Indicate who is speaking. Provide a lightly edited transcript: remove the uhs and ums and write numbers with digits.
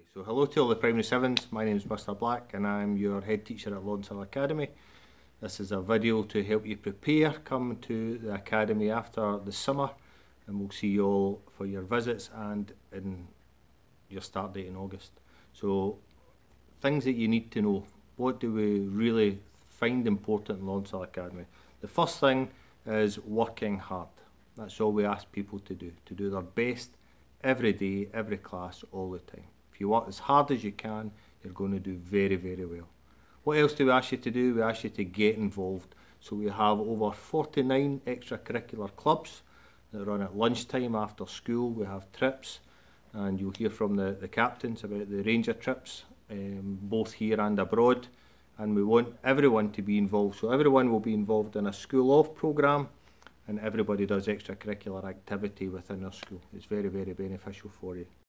Speaker 1: So hello to all the primary sevens, my name is Mr Black and I'm your head teacher at Lornshill Academy. This is a video to help you prepare, come to the academy after the summer, and we'll see you all for your visits and in your start date in August. So things that you need to know. What do we really find important in Lornshill Academy? The first thing is working hard. That's all we ask people to do their best every day, every class, all the time. If you work as hard as you can, you're going to do very, very well. What else do we ask you to do? We ask you to get involved. So we have over 49 extracurricular clubs that run at lunchtime after school. We have trips, and you'll hear from the captains about the ranger trips, both here and abroad. And we want everyone to be involved. So everyone will be involved in a school of programme, and everybody does extracurricular activity within their school. It's very, very beneficial for you.